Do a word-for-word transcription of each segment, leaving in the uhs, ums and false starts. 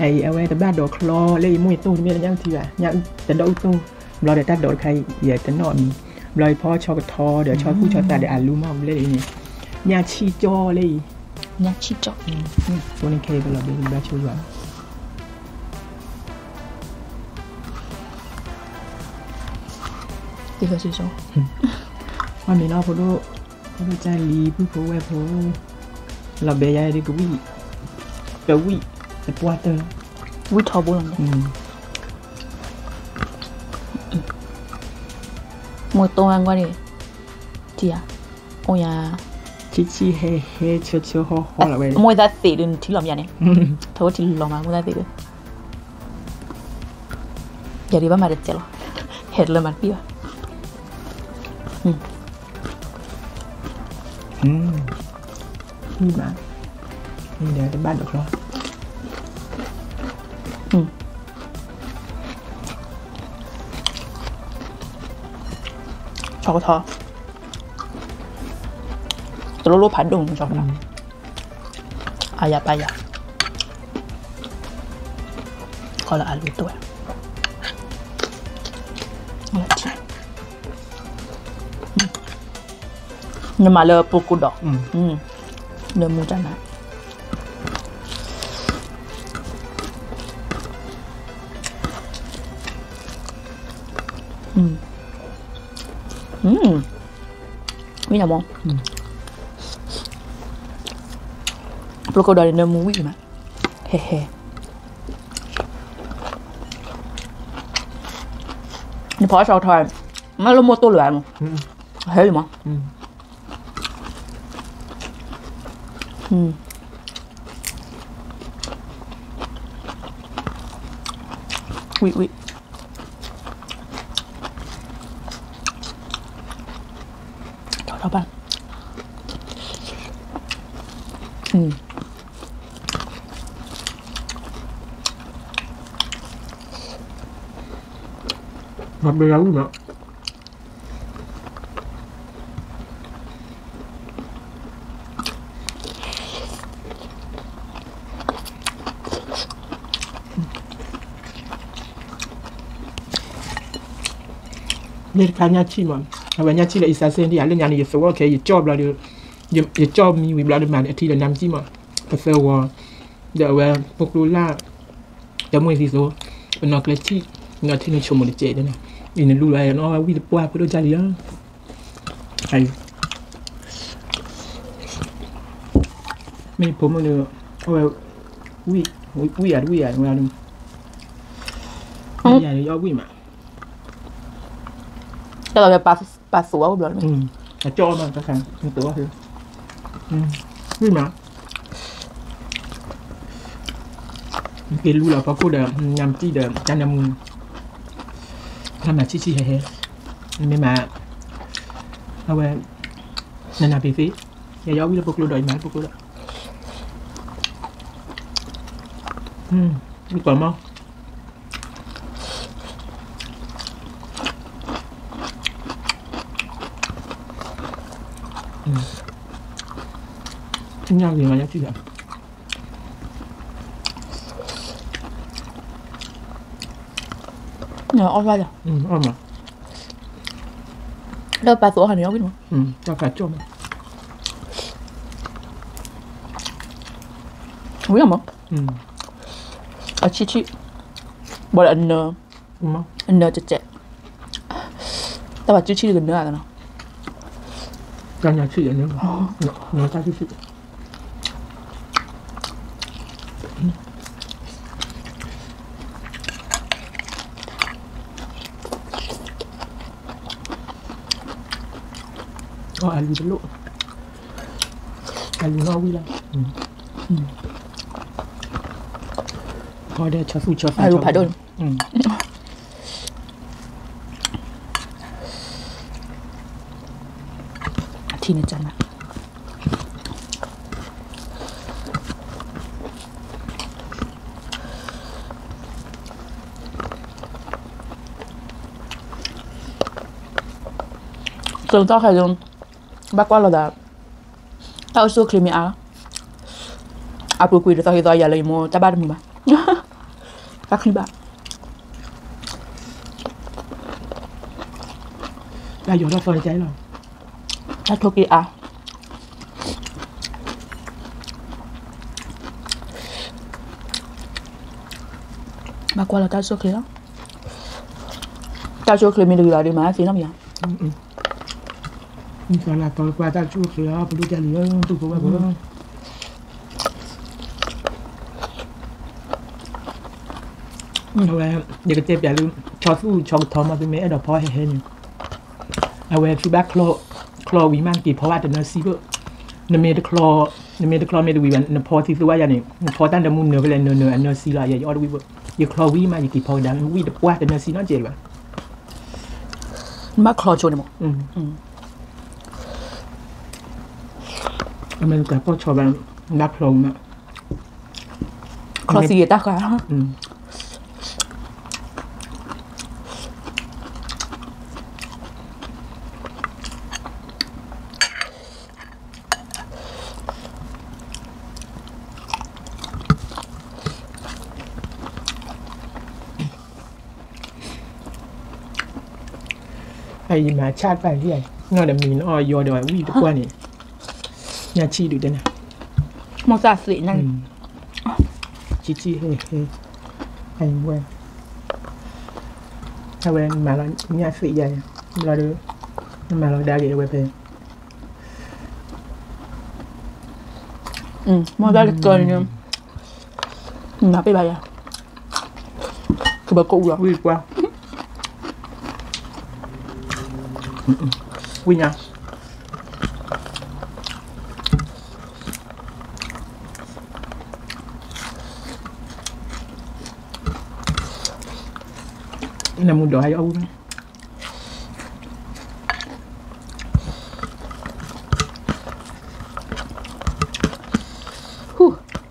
hay ở đây ta đồ clo lấy mũi tu thì biết là nhang thì à nhang ta đậu tuเราได้ตัดโดดใครอย่าจะนอนเลยพอชอบทอเดี๋ยวชอบผู้ชอบตาเดี๋ยวอ่านรู้มั่งเลยนี่ยาชีจอเลยยาชีจอตัวนี้เคยเราเป็นแบบช่วยว่า这个是什么？ ว่ามีนอกพอดูพอดูใจรีผู้ผู้แวบผู้เราเบียร์ดีกว่าวิ่งเบียร์วิ่งแต่ปวดเตอร์วิ่งทอบุลังมวยตรงกันกว่าดิจีอ่ะโอ้ยชิชิเฮเฮเชียวเชียวห่อห่อละเว้ยมวยได้ตีดึงที่หลอมยันเนี่ยเธอว่าที่หลอมมามวยได้ตีดึงอย่าดีว่ามาเด็ดเจลเห็ดเลยมันปีวะอืมอืมนี่มานี่เดี๋ยวจะบ้านดอกล้ออืมช็อกโกแลตตัวโลโลผัดดงช็อกโกแลตอายาปายาก็ละอาลูตัวละทีนี่มาเลยปูกุดอกอืมเนื้อมูจันนะอืมอืมมีอะไรมั้งปลอกระดาษเนื้อมูวี่มั้ยเฮ้เฮ้นี่พอชาวไทยไม่รู้มัวตัวเหลือมั้งเฮ้ยมั้งอืมวิวิเข้าไปอืมมันเป็นอะไรเนี่ยนี่การยาชีมันเอาไว้ยาชีเลยอีสานเซนที่อ่านเรื่องยานี่อย่าสวะแค่อย่าจอบเราเดี๋ยวอย่าอย่าจอบมีวิบลาเดมันที่เรานำชีมันก็เซลวเดี๋ยวว่าพวกรูล่าเดี๋ยวมวยซีโซเป็นนอกเลชี่นอกที่ในชมมันเจด้วยนะอีนั่นรู้อะไรเนาะวิบปัวเพื่อใจเยอะใครไม่ผมมันเลยเอาไว้วิวิอ่ะวิอ่ะเวลาดูวิอ่ะเดี๋ยววิมาแต่เราจะปลาปลาสัวก็แบบนี้อืมแต่จอมันก็แข็งมันตัวคืออืมวิมาเป็นรู้แล้วเพราะกูเดิมยำที่เดิมจานยำมือทำแบบชี้ๆเฮ้ๆไม่มาเอาไว้นานาปีฟีอย่าย้อนวิลาพวกเราดอยมาพวกเราอืมมีกว่ามั้งอืมที่ยากจริงไหมยากที่สุดเนี่ยอ้อมไปเลยอืมอ้อมอ่ะเลิกปลาสัวหันเนื้อวิ่งมั้งอืมกาแฟจมวิ่งมั้งอืมอ่ะชิชิบอลอันเนื้ออันเนื้อจะเจ็บแต่ว่าชิชิคือเนื้อกันเนาะการยาชีอันนี้เนื้อตาชิชิก็อาลูเป็นลูกอาลูนอกวิลาพอได้ชอบฟูชอบอาลูผัดดนทีนี้จังนะจนต้องใครจงback qua là đã tao số creamy á, à bữa cuối đó tao thì tao giờ lấy mua chả ba mươi mà Các bạn đã dùng nó phơi cháy rồi. đã thôi kìa à. Mà qua là tao số kia đó. Tao số kia mình được lại đi mà thì nó gì? Sao là tôi qua tao chua kia, tôi đi chơi liền, tôi cũng qua bữa. Rồi, giờ cái tiếp luôn, cho phụ cho thò mà tôi mấy đợt phơi hết rồi.เอาไว้ฟีแบ็กคลอคลอวีมันกี่เพราะว่าแต่เนื้อซีเบอร์เนื้อเมดคลอเนื้อเมดคลอเมดวีมันเนื้อพอที่ตัวอย่างนี้พอตั้งแต่มุนเนื้อไปเลยเนื้อเนื้อเนื้อซีละอย่าย่อวีเบอร์อย่าคลอวีมาอย่ากี่พอดังวีเด็กว่าแต่เนื้อซีน่าเจ๋งว่ะมาคลอโจนี่มั้งอืมอืมอเมริกาพวกชอบแบบนับลงอ่ะคลอซีตาค่ะอืมไอ้มาชาติไปที่ไหนนอกจากมีน้อยยอเดี๋ยววิ่งตะกว่านี่ยาชีดูด้วยนะมองจากสีนั่นชีชีเฮ้เฮ้ไอ้เว้ยถ้าเว้ยมาแล้วยาสีใหญ่เราดูมาเราได้เลยเว้ยเพอืมมองได้เกินเนี่ยมาไปไปอ่ะคือแบบกูหรอวิ่งกว่าวิ่งยังน้ำมันดอยเอาไหมฮู้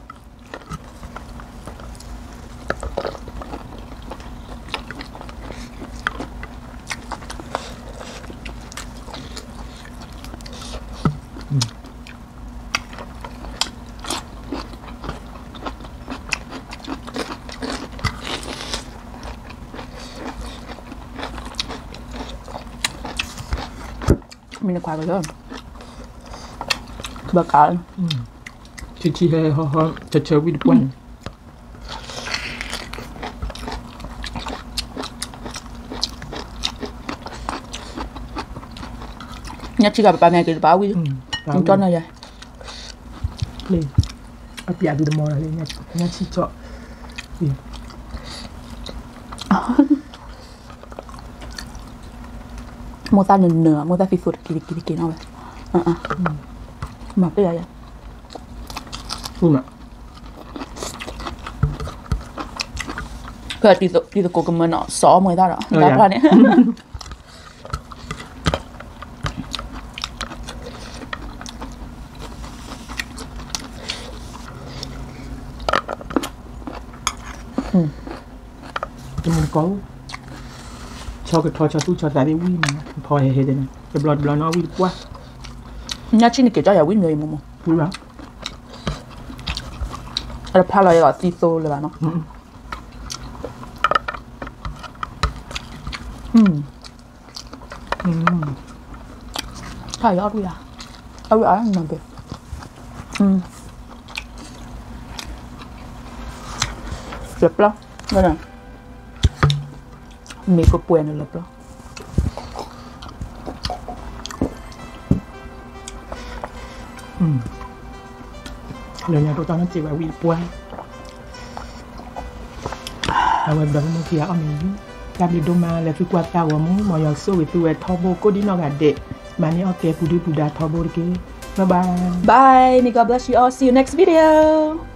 mình quay vào đó bà cả chi chi hay ho ho chờ chờ với quanh nhắc chỉ gặp bà mẹ kêu báo đi không cho này vậy lên ấp dạ đi mò lên nhắc nhắc chi chọn mua ta nửa nửa mua ta phi phụt kì kì kì nó vậy à à mà cái gì vậy phun ạ cái tí tụ tí tụ cô cầm nó xó mới ta đó đáp ra đấy ừ mình có cho cái thoi cho tôi cho tại đi win mà thoi hay hay đây này cái blood blood nó win quá nhá chỉ này kiểu cho nhà win người mà mà win đó là pha lại là tí tô là nó 음. 음. 다 야루야. 야루 안 했는데. 음. Lập lắm. Đây này. Mì có quên là lập lắm. Ừm. Lời nhà tôi tao nó chỉ bảo bị quên. À vậy đó nó kia ở mình. Kami doma le fi kwa ta wo mu mo yo so we fi we tobo ko di no ga de. Mani okay pudu puda tobo ke. Bye bye. Bye. May God bless you all. See you next video.